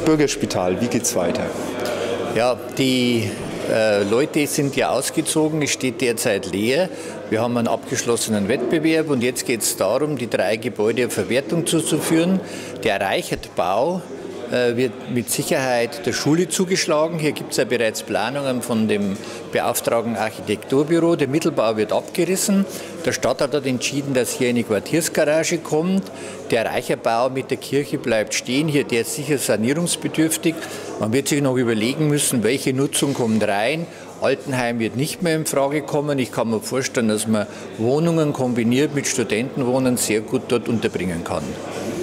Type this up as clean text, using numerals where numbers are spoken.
Bürgerspital, wie geht es weiter? Ja, die Leute sind ja ausgezogen, es steht derzeit leer. Wir haben einen abgeschlossenen Wettbewerb und jetzt geht es darum, die 3 Gebäude auf Verwertung zuzuführen. Der Reichertbau wird mit Sicherheit der Schule zugeschlagen. Hier gibt es ja bereits Planungen von dem beauftragten Architekturbüro. Der Mittelbau wird abgerissen. Der Stadtrat hat entschieden, dass hier eine Quartiersgarage kommt. Der Reicherbau mit der Kirche bleibt stehen. Hier der ist sicher sanierungsbedürftig. Man wird sich noch überlegen müssen, welche Nutzung kommt rein. Altenheim wird nicht mehr in Frage kommen. Ich kann mir vorstellen, dass man Wohnungen kombiniert mit Studentenwohnen sehr gut dort unterbringen kann.